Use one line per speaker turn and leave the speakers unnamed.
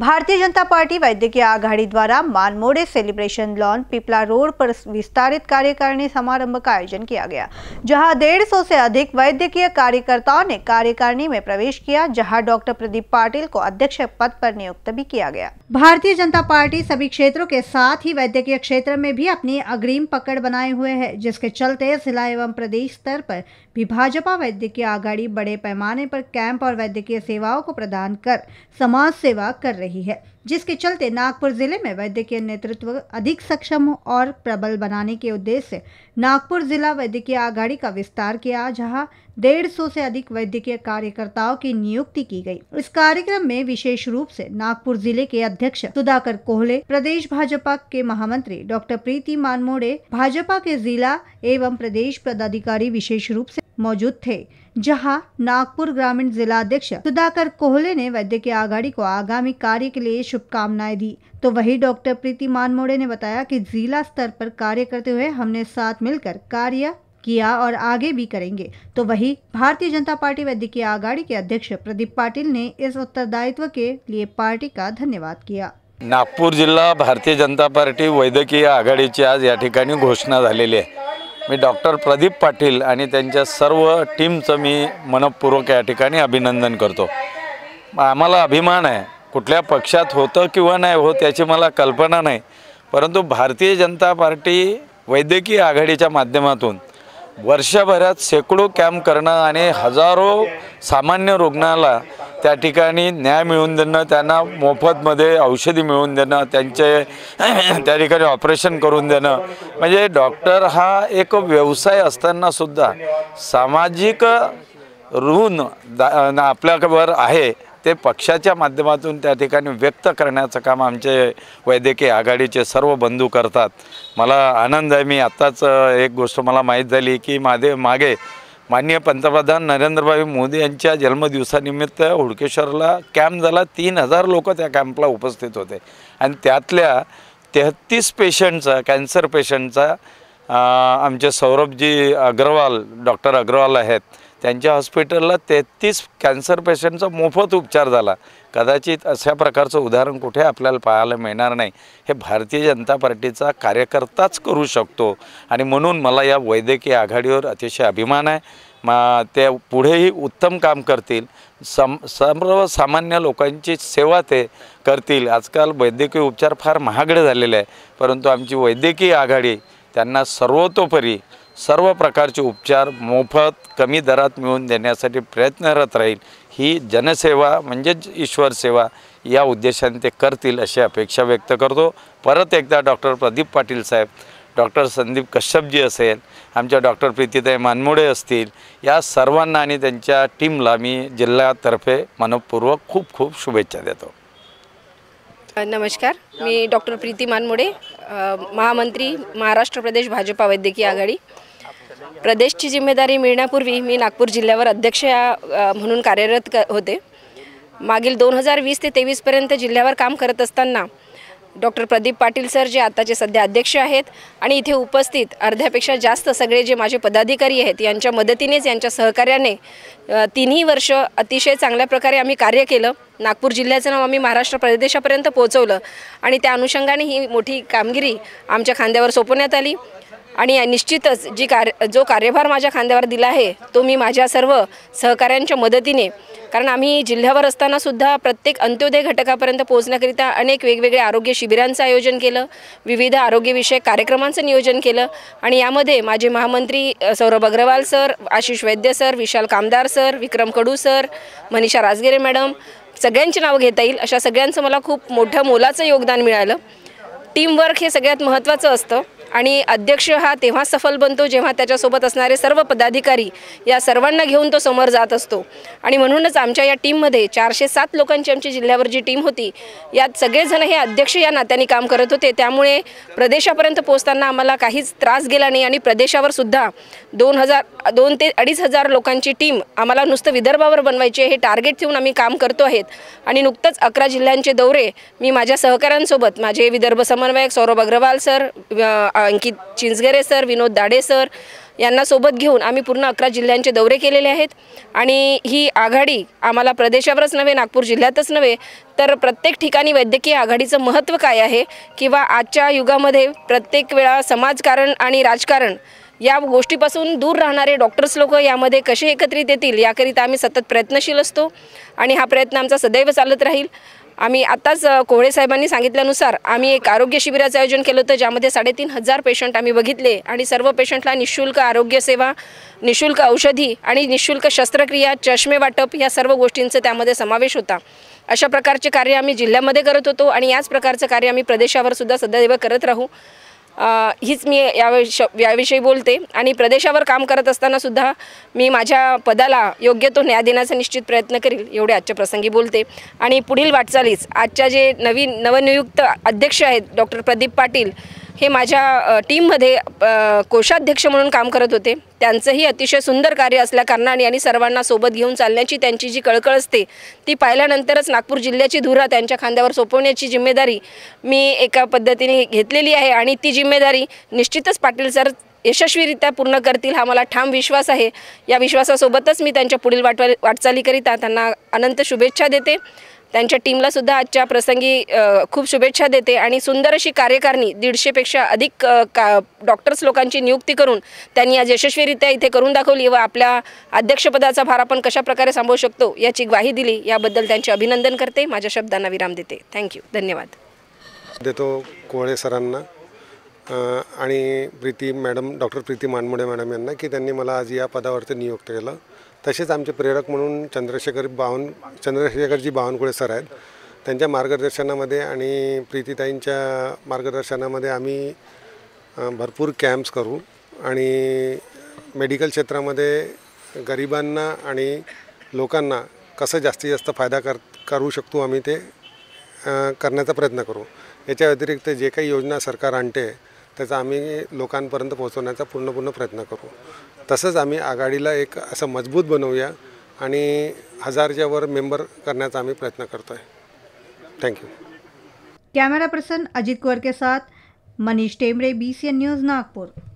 Bharatiya Janata party वैद्यकीय आघाड़ी द्वारा Manmode celebration lawn Pipla road पर विस्तारित कार्यकारिणी समारंभ का आयोजन किया गया, जहां 150 से अधिक वैद्यकीय कार्यकर्ताओं ने कार्यकारिणी में प्रवेश किया, जहां डॉक्टर प्रदीप पाटिल को अध्यक्ष पद पर नियुक्त भी किया गया। भारतीय जनता पार्टी सभी क्षेत्रों के साथ ही वैद्यकीय क्षेत्र में भी अपनी अग्रिम पकड़ बनाए हुए है, जिसके चलते जिला एवं प्रदेश स्तर पर भी भाजपा वैद्यकीय आघाड़ी बड़े पैमाने पर कैंप और वैद्यकीय सेवाओं को प्रदान कर समाज सेवा कर रही है, जिसके चलते नागपुर जिले में वैद्यकीय नेतृत्व अधिक सक्षम और प्रबल बनाने के उद्देश्य से नागपुर जिला वैद्यकीय आघाड़ी का विस्तार किया, जहां 150 से अधिक वैद्यकीय कार्यकर्ताओं की नियुक्ति की गई। इस कार्यक्रम में विशेष रूप से नागपुर जिले के अध्यक्ष सुधाकर कोहले, प्रदेश भाजपा के महामंत्री डॉक्टर प्रीति मानमोड़े, भाजपा के जिला एवं प्रदेश पदाधिकारी विशेष रूप से मौजूद थे। जहां नागपुर ग्रामीण जिला अध्यक्ष सुधाकर कोहले ने वैद्यकीय आघाड़ी को आगामी कार्य के लिए शुभकामनाएं दी, तो वही डॉक्टर प्रीति मानमोड़े ने बताया कि जिला स्तर पर कार्य करते हुए हमने साथ मिलकर कार्य किया और आगे भी करेंगे। तो वही भारतीय जनता पार्टी वैद्यकीय आघाड़ी के अध्यक्ष प्रदीप पाटिल ने इस उत्तरदायित्व के लिए पार्टी का धन्यवाद किया।
नागपूर जिल्हा भारतीय जनता पार्टी वैद्यकीय आघाडीची आज या ठिकाणी घोषणा झालेली आहे। मी डॉक्टर प्रदीप पाटिल आणि त्यांच्या सर्व टीमचं मी मनपूर्वक या ठिकाणी अभिनंदन करतो। आम्हाला अभिमान आहे, कुठल्या पक्षात होतं किंवा नाही होत याची मला कल्पना नाही, परंतु भारतीय जनता पार्टी वैद्यकीय आघाडीच्या माध्यमातून वर्षभरात शेकडो कॅम्प करणं आणि हजारो सामान्य रुग्णाला त्या ठिकाणी न्याय मिळवून देणं, त्यांना मोफतमध्ये औषधी मिळवून देणं, त्यांचे त्या ठिकाणी ऑपरेशन करून देणं, म्हणजे डॉक्टर हा एक व्यवसाय असताना सुद्धा सामाजिक ऋण आपल्यावर आहे ते पक्षाच्या माध्यमातून त्या ठिकाणी व्यक्त करण्याचं काम आमचे वैद्यकीय आघाडीचे सर्व बंधू करतात। मला आनंद आहे। मी आत्ताच एक गोष्ट मला माहीत झाली की मागे माननीय पंतप्रधान नरेंद्रभाई मोदी यांच्या जन्मदिवसानिमित्त हुडकेश्वरला कॅम्प झाला। 3000 लोक त्या कॅम्पला उपस्थित होते आणि त्यातल्या 33 पेशंटचा कॅन्सर पेशंटचा आमचे सौरभजी अग्रवाल डॉक्टर अग्रवाल आहेत, त्यांच्या हॉस्पिटलला 33 कॅन्सर पेशंटचा मोफत उपचार झाला। कदाचित अशा प्रकारचं उदाहरण कुठे आपल्याला पाहायला मिळणार नाही। हे भारतीय जनता पार्टीचा कार्यकर्ताच करू शकतो आणि म्हणून मला या वैद्यकीय आघाडीवर अतिशय अभिमान आहे। ते पुढेही उत्तम काम करतील, सर्व सामान्य लोकांची सेवा ते करतील। आजकाल वैद्यकीय उपचार फार महागडे झालेले आहे, परंतु आमची वैद्यकीय आघाडी त्यांना सर्वतोपरी सर्व प्रकारचे उपचार मोफत कमी दरात मिळवून देण्यासाठी प्रयत्नरत राहील। ही जनसेवा म्हणजे ईश्वर सेवा या उद्देशाने ते करतील अशी अपेक्षा व्यक्त करतो। परत एकदा डॉक्टर प्रदीप पाटिल साहेब, डॉक्टर संदीप कश्यपजी असेल, आमच्या डॉक्टर प्रीतीताई मानमोडे असतील, या सर्वांना आणि त्यांच्या टीमला मी जिल्ह्यातर्फे मनपूर्वक खूप खूप शुभेच्छा देतो।
नमस्कार, मी डॉक्टर प्रीति मानमोड़े, महामंत्री महाराष्ट्र प्रदेश भाजपा वैद्यकीय आघाडी। प्रदेशची जिम्मेदारी मिळण्यापूर्वी मी नागपूर जिल्ह्यावर अध्यक्ष म्हणून कार्यरत होते। मागील 2020 ते 23 पर्यंत जिल्ह्यावर काम करत असताना डॉक्टर प्रदीप पाटिल सर जे आताचे सध्या अध्यक्ष आहेत आणि इथे उपस्थित अर्ध्यापेक्षा जास्त सगळे जे माझे पदाधिकारी आहेत यांच्या मदतीनेच यांच्या सहकार्याने 3 वर्ष अतिशय चांगल्या प्रकारे आम्ही कार्य केलं। नागपूर जिल्ह्याचं नाव आम्ही महाराष्ट्र प्रदेशापर्यंत पोहोचवलं आणि त्या अनुषंगाने ही मोठी कामगिरी आमच्या खांद्यावर सोपवण्यात आली आणि निश्चितच जो कार्यभार माझ्या खांद्यावर दिला आहे तो मी माझ्या सर्व सहकाऱ्यांच्या मदतीने, कारण आम्ही जिल्ह्यावर असताना सुद्धा प्रत्येक अंत्योदय घटकापर्यंत पोहोचण्याकरिता अनेक वेगवेगळे आरोग्य शिबिरांचं आयोजन केलं, विविध आरोग्यविषयक कार्यक्रमांचं नियोजन केलं आणि यामध्ये माझे महामंत्री Saurabh Agrawal sir, Ashish Vaidya sir, Vishal Kamdar sir, Vikram Kadu sir, Manisha Rajgire madam, सगळ्यांची नाव घेता येईल अशा सगळ्यांचं मला खूप मोठं मोलाचं योगदान मिळालं। टीमवर्क हे सगळ्यात महत्त्वाचं असतं आणि अध्यक्ष हा तेव्हा सफल बनतो जेव्हा त्याच्यासोबत असणारे सर्व पदाधिकारी या सर्वांना घेऊन तो समोर जात असतो आणि म्हणूनच आमच्या या टीममध्ये 407 लोकांची आमची जिल्ह्यावर जी टीम होती यात सगळेजण हे अध्यक्ष या नात्याने काम करत होते। त्यामुळे प्रदेशापर्यंत पोहोचताना आम्हाला काहीच त्रास गेला नाही आणि प्रदेशावर सुद्धा 2 ते 2,500 लोकांची टीम आम्हाला नुसतं विदर्भावर बनवायची हे टार्गेट ठेवून आम्ही काम करतो आहेत आणि नुकतंच 11 जिल्ह्यांचे दौरे मी माझ्या सहकाऱ्यांसोबत माझे विदर्भ समन्वयक Saurabh Agrawal sir, Ankit Chinchgare sir, Vinod Dade sir यांना सोबत घेऊन आम्ही पूर्ण 11 जिल्ह्यांचे दौरे केलेले आहेत आणि ही आघाडी आम्हाला प्रदेशावरच नव्हे, नागपूर जिल्ह्यातच नव्हे तर प्रत्येक ठिकाणी वैद्यकीय आघाडीचं महत्त्व काय आहे किंवा आजच्या युगामध्ये प्रत्येक वेळा समाजकारण आणि राजकारण या गोष्टीपासून दूर राहणारे डॉक्टर्स लोक यामध्ये कसे एकत्रित येतील याकरिता आम्ही सतत प्रयत्नशील असतो आणि हा प्रयत्न आमचा सदैव चालत राहील। आम्ही आत्ताच कोहळे साहेबांनी सांगितल्यानुसार आम्ही एक आरोग्य शिबिराचं आयोजन केलं होतं, ज्यामध्ये 3,500 पेशंट आम्ही बघितले आणि सर्व पेशंटला निःशुल्क आरोग्य सेवा, निःशुल्क औषधी आणि निःशुल्क शस्त्रक्रिया, चष्मे वाटप या सर्व गोष्टींचा त्यामध्ये समावेश होता। अशा प्रकारचे कार्य आम्ही जिल्ह्यामध्ये करत होतो आणि याच प्रकारचं कार्य आम्ही प्रदेशावर सुद्धा सदैव करत राहू। हीच मी याविषयी बोलते आणि प्रदेशावर काम करत असताना सुद्धा मी माझ्या पदाला योग्य तो न्याय देण्याचा निश्चित प्रयत्न करील एवढे आजच्या प्रसंगी बोलते। आणि पुढील वाटचालीस आजच्या जे नवनियुक्त अध्यक्ष आहेत डॉक्टर प्रदीप पाटील हे माझ्या टीममध्ये कोषाध्यक्ष म्हणून काम करत होते। त्यांचंही अतिशय सुंदर कार्य असल्याकारणाने आणि सर्वांना सोबत घेऊन चालण्याची त्यांची जी कळकळ असते ती पाहिल्यानंतरच नागपूर जिल्ह्याची धुरा त्यांच्या खांद्यावर सोपवण्याची जिम्मेदारी मी एका पद्धतीने घेतलेली आहे आणि ती जिम्मेदारी निश्चितच पाटील सर यशस्वीरित्या पूर्ण करतील हा मला ठाम विश्वास आहे। या विश्वासासोबतच मी त्यांच्या पुढील वाटचालीकरिता त्यांना अनंत शुभेच्छा देते। त्यांच्या टीमला सुद्धा आजच्या प्रसंगी खूप शुभेच्छा देते आणि सुंदर अशी कार्यकारिणी 150पेक्षा अधिक डॉक्टर्स लोकांची नियुक्ती करून त्यांनी आज यशस्वीरित्या इथे करून दाखवली व आपल्या अध्यक्षपदाचा भार आपण कशा प्रकारे सांभाळू शकतो याची ग्वाही दिली। याबद्दल त्यांचे अभिनंदन करते, माझ्या शब्दांना विराम देते। थँक्यू, धन्यवाद
देतो कोहळे सरांना आणि डॉक्टर प्रीती मानमोडे मॅडम यांना की त्यांनी मला आज या पदावरती नियुक्त केलं। तसेच आमचे प्रेरक म्हणून चंद्रशेखरजी बावनकुळे सर आहेत, त्यांच्या मार्गदर्शनामध्ये आणि प्रीतीताईंच्या मार्गदर्शनामध्ये आम्ही भरपूर कॅम्प्स करू आणि मेडिकल क्षेत्रामध्ये गरिबांना आणि लोकांना कसं जास्तीत जास्त फायदा करू शकतो आम्ही ते करण्याचा प्रयत्न करू। याच्या व्यतिरिक्त जे काही योजना सरकार आणते त्याचा आम्ही लोकांपर्यंत पोहोचवण्याचा पूर्ण प्रयत्न करू। तसंच आम्ही आघाडीला एक असं मजबूत बनवूया आणि 1000च्या वर मेंबर करण्याचा आम्ही प्रयत्न करतो आहे। Thank you.
Camera person Ajit Kunwar के साथ मनीष टेमरे, BCN न्यूज़, नागपुर।